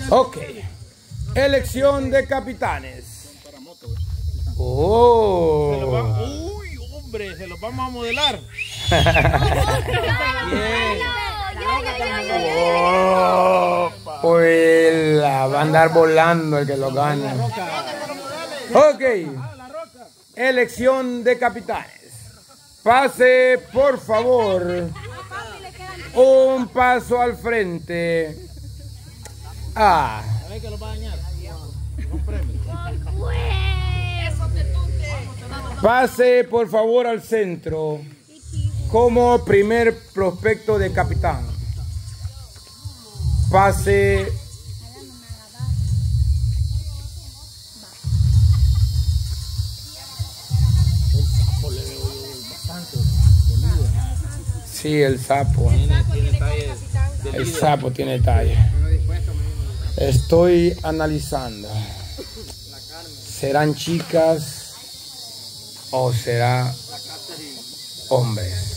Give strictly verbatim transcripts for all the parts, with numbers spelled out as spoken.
Ok. Elección de capitanes. Oh. Se lo va... Uy, hombre, se los vamos a modelar. Bien. Oh, pues la va a andar volando el que lo gana. Ok. Elección de capitanes. Pase, por favor, un paso al frente. Ah. Pase, por favor, al centro como primer prospecto de capitán. Pase. Sí, el sapo. El sapo tiene talla. Estoy analizando. ¿Serán chicas o será hombres?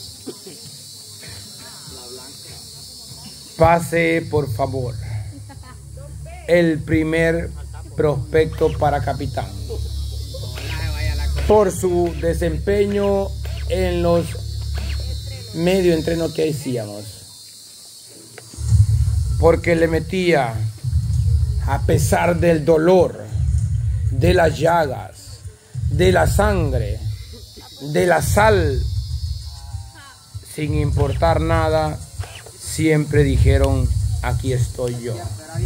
Pase, por favor, el primer prospecto para capitán. Por su desempeño en los medio entrenos que hacíamos. Porque le metía, a pesar del dolor, de las llagas, de la sangre, de la sal, sin importar nada, siempre dijeron, aquí estoy yo.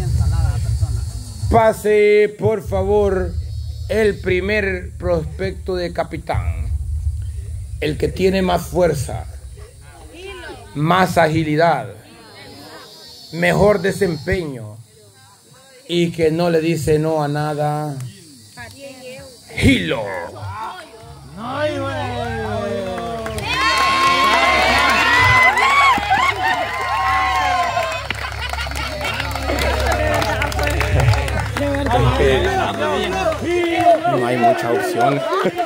Pase, por favor, el primer prospecto de capitán. El que tiene más fuerza, más agilidad, mejor desempeño y que no le dice no a nada. Hilo. Ay, güey. No hay mucha opción.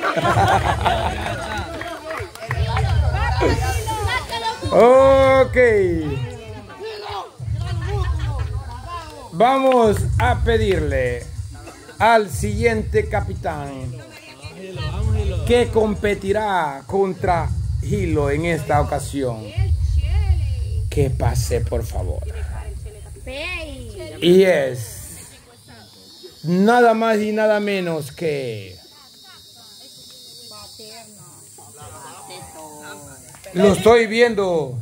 Ok. Vamos a pedirle al siguiente capitán que competirá contra Hilo en esta ocasión. Que pase, por favor. Y es nada más y nada menos que... Lo estoy viendo.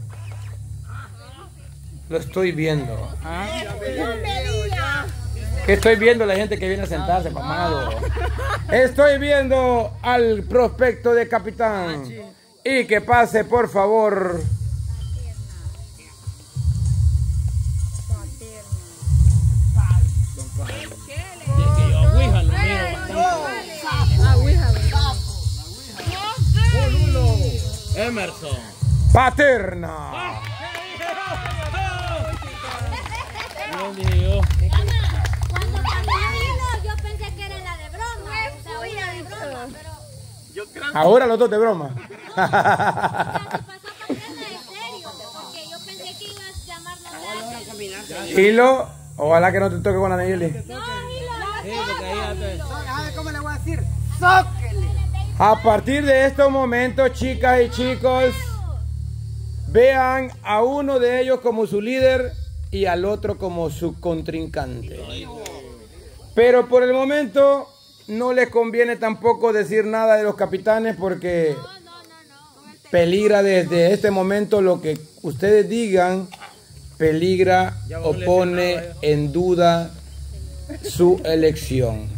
Lo estoy viendo. ¿Ah? ¿Qué estoy viendo? La gente que viene a sentarse, mamado. Estoy viendo al prospecto de capitán. Y que pase, por favor. Emerson. Paterna. Cuando cambió Hilo, yo pensé que era la de broma. O sea, una de broma, pero... Ahora los dos de broma. pasó Paterna en serio, porque yo pensé que ibas a llamarlo de... Hilo, ojalá que no te toque con la Nayeli. No, Hilo, ¿Cómo le voy a decir? ¡Zóquele! A partir de estos momentos, chicas y chicos, vean a uno de ellos como su líder y al otro como su contrincante. Pero por el momento no les conviene tampoco decir nada de los capitanes porque peligra desde este momento lo que ustedes digan, peligra o pone en duda su elección.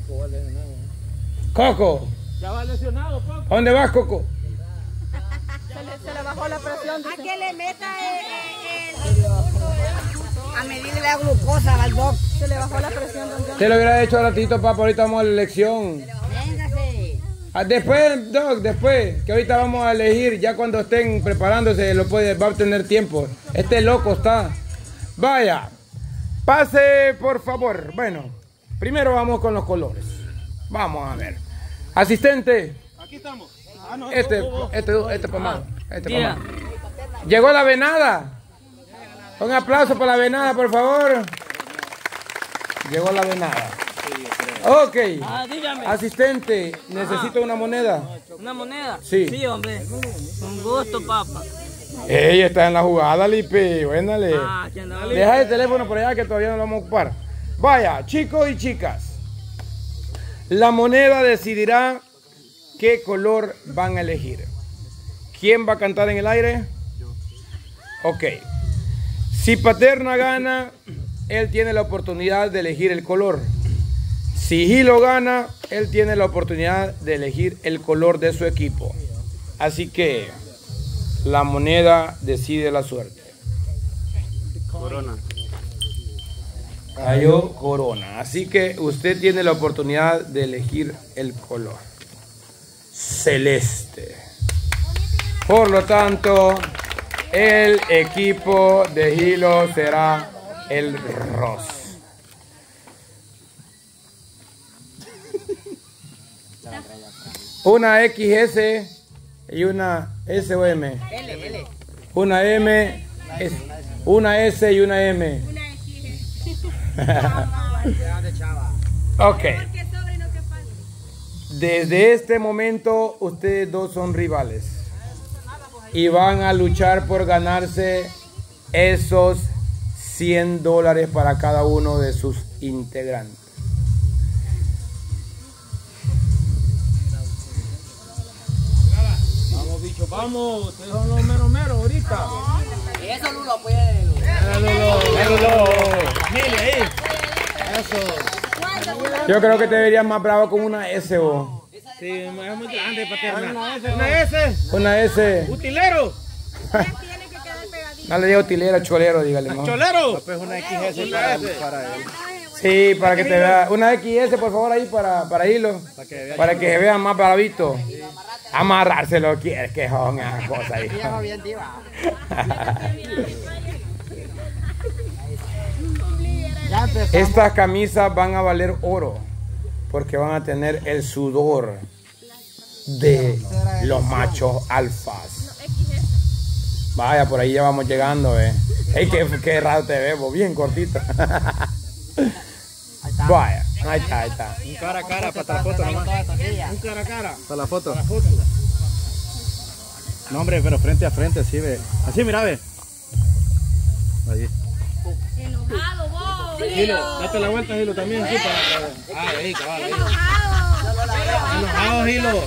Coco. Ya va lesionado, Coco. ¿A dónde vas, Coco? Se le, se le bajó la presión. a que le meta el... el, el a medirle la glucosa al doc. Se le bajó la presión, don John. Te lo hubiera hecho ratito, papá. Ahorita vamos a la elección. Véngase. Ah, después, Doc, después. Que ahorita vamos a elegir. Ya cuando estén preparándose, lo puede, va a tener tiempo. Este loco está. Vaya. Pase, por favor. Bueno, primero vamos con los colores. Vamos a ver. Asistente. Aquí estamos. Ah, no, Este, no, no. este, este pomado. Este pomado. Llegó la venada. Un aplauso para la venada, por favor. Llegó la venada. Ok. Ah, dígame. Asistente, ¿necesita una moneda? ¿Una moneda? Sí. Sí, hombre. Con gusto, papá. Ella está en la jugada, Lipe. Buénale. Ah, que andaba. Deja el teléfono por allá que todavía no lo vamos a ocupar. Vaya, chicos y chicas. La moneda decidirá qué color van a elegir. ¿Quién va a cantar en el aire? Yo. Ok. Si Paterna gana, él tiene la oportunidad de elegir el color. Si Hilo gana, él tiene la oportunidad de elegir el color de su equipo. Así que la moneda decide la suerte. Corona. Cayó Corona. Así que usted tiene la oportunidad de elegir el color celeste. Por lo tanto, el equipo de Hilo será el rosa. Una X S y una S o M. L, L. Una M, es, una S y una M. Ok. Desde este momento ustedes dos son rivales y van a luchar por ganarse esos cien dólares para cada uno de sus integrantes. Vamos, bicho, vamos. Ustedes son los meros meros ahorita. Eso, Lulo, pues. Mire ahí. Eso. Yo creo que te verías más bravo con una S o Sí, es muy grande, Paterna. Una S. Una S. una S. Utilero. No le digo tilera, cholero, dígale. ¿no? Cholero. Pues una X S para él. Sí, para que te vea. Una X S, por favor, ahí para, para Hilo. Para que se vea más bravito. Amarrárselo, quieres que son esas cosas ahí. Estas camisas van a valer oro. Porque van a tener el sudor de los machos alfas. Vaya, por ahí ya vamos llegando, eh. Hey, qué, qué raro te veo, bien cortito. Vaya, ahí está, ahí está. Un cara a cara para la foto nomás. Un cara a cara. Para la foto. Para la foto. No, hombre, pero frente a frente, así ve. Así, mira, ve. Ahí. Enojado, vos. Hilo, date la vuelta, Hilo, también. Sí, para... Ah, ahí, cabal, ahí. Enojado. Enojado, Hilo.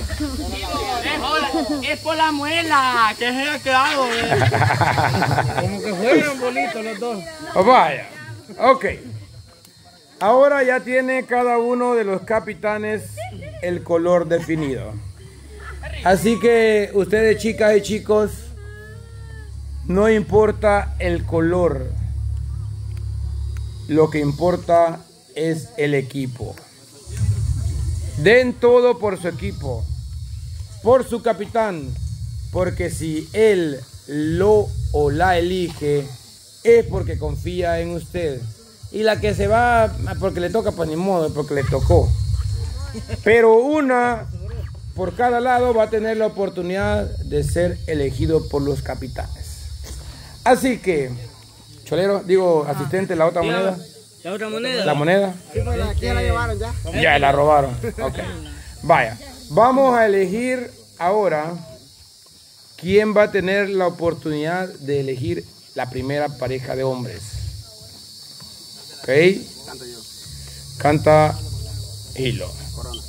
Es por la muela. Que se ha quedado. Como que juegan bonitos los dos. Oh, vaya, ok. Ahora ya tiene cada uno de los capitanes el color definido. Así que ustedes, chicas y chicos, no importa el color. Lo que importa es el equipo. Den todo por su equipo, por su capitán, porque si él lo o la elige, es porque confía en usted. Y la que se va porque le toca, pues ni modo, porque le tocó. Pero una por cada lado va a tener la oportunidad de ser elegido por los capitanes. Así que, cholero, digo, asistente, la otra moneda. ¿La otra moneda? La moneda. Sí, pues aquí ya la llevaron ya. Ya la robaron. Ok. Vaya, vamos a elegir ahora quién va a tener la oportunidad de elegir la primera pareja de hombres. Ok. Canto yo. Canta Hilo. Corona.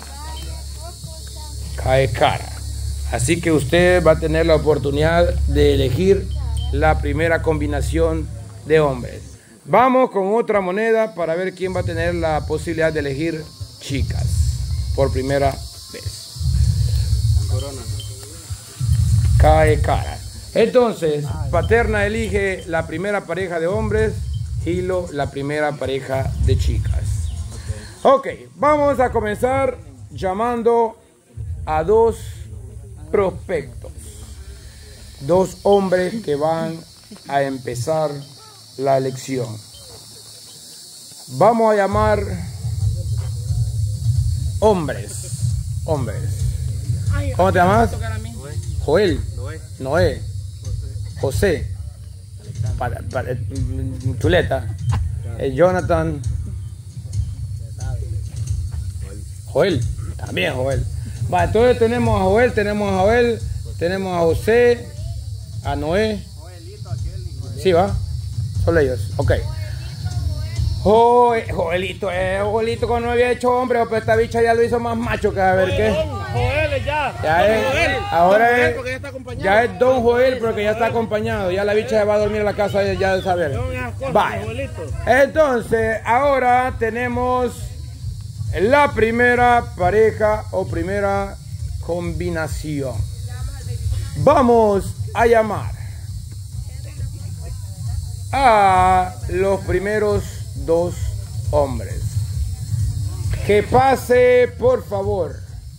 Cae cara. Así que usted va a tener la oportunidad de elegir la primera combinación de hombres. Vamos con otra moneda para ver quién va a tener la posibilidad de elegir chicas por primera vez. Corona. Cae cara. Entonces, Paterna elige la primera pareja de hombres, Hilo la primera pareja de chicas. Ok, vamos a comenzar llamando a dos prospectos. Dos hombres que van a empezar la elección. Vamos a llamar hombres. Hombres. ¿Cómo te llamas? Joel. Noé. José. Para, para, Chuleta. Eh, Jonathan. Joel, también Joel. Va, entonces tenemos a Joel, tenemos a Joel, tenemos a José, a Noé. Sí, va. Solo ellos. Ok. Joel, Joelito, eh, Joelito cuando no había hecho hombre, pero esta bicha ya lo hizo más macho que a ver qué. Joel ya. Ya es, Joel. ahora Don Joel, es, porque ya está acompañado. ya es Don Joel porque ya está acompañado. Ya la bicha se va a dormir en la casa de, ya de saber. Vaya. Entonces, ahora tenemos la primera pareja o primera combinación. Vamos a llamar a los primeros dos hombres. Que pase, por favor,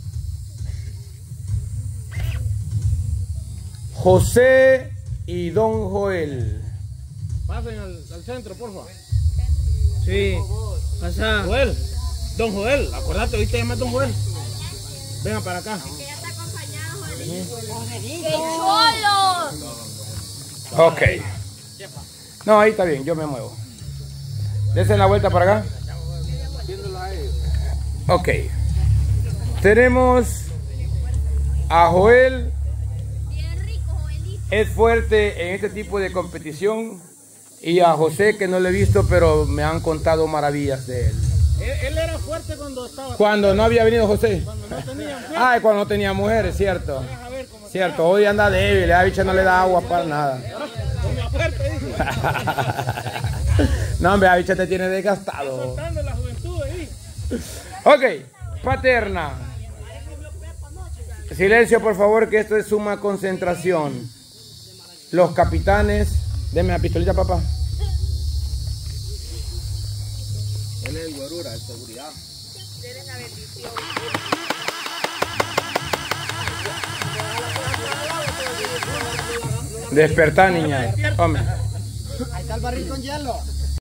José y Don Joel. Pasen al, al centro, por favor. Sí. Pasa. Joel. Don Joel. Acordate, ahorita llama Don Joel. Venga para acá. Que ya está acompañado, Joelito. ¡Qué cholos! Ok. No, ahí está bien, yo me muevo. Desen la vuelta para acá. Ok. Tenemos a Joel. Bien rico, Joelito. Es fuerte en este tipo de competición. Y a José, que no lo he visto, pero me han contado maravillas de él. Él, él era fuerte cuando estaba. Cuando no había venido José. Cuando no tenía mujer. Ay, cuando no tenía mujeres, cierto. Cierto, hoy anda débil, a la bicha no le da agua para nada. Fuerte, dice. No, hombre, la bicha te tiene desgastado. Soltando la juventud ahí. Ok, paterna. Silencio, por favor, que esto es suma concentración. Los capitanes. Deme la pistolita, papá. Él es el guarura, de seguridad. Despertar, niña. Hombre. Ahí está el barril con hielo.